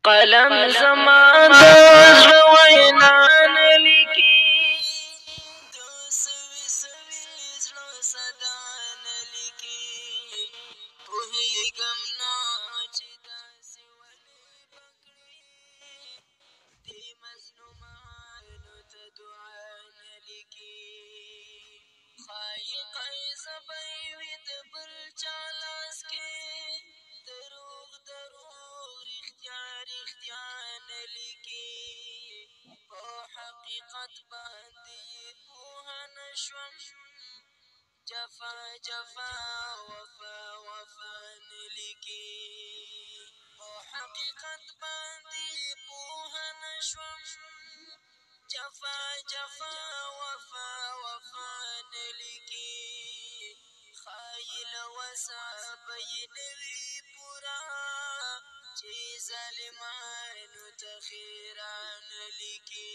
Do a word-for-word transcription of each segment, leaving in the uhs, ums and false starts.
قلم زما د زړه وینا نه لیکي، د سوي سوي زړه صدا نه لیکي. پوهېږم نه چې داسې ولې به کړي، دې مظلومانو ته دعا نه لیکي. ښایي قیصه به یې وي د بل چا لاس کې، دروغ دروغ رښتیا رښتیا نه لیکي. په حقیقت باندې پوه نه شوم، جفا جفا وفا وفا نه لیکي. په حقیقت باندې پوه نه شوم، جفا جفا وفا وفا نه لیکي. ښایي له وسه به یې نه وي پوره، چې ظالمانو ته ښېرا نه لیکي.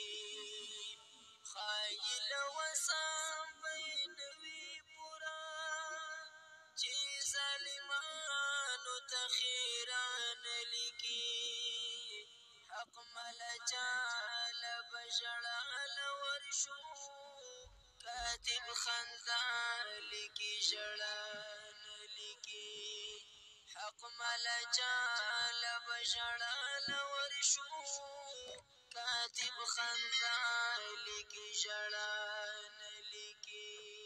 ښایي له وسه به یې نه وي پوره، چې ظالمانو ته ښېرا نه لیکي. حق مله چاله به ژړا له ورشو، کاتب خندا لیکي ژړا نه لیکي. حق مله چاله به ژړا له ورشو، کاتب خندا لیکي ژړا نه لیکي.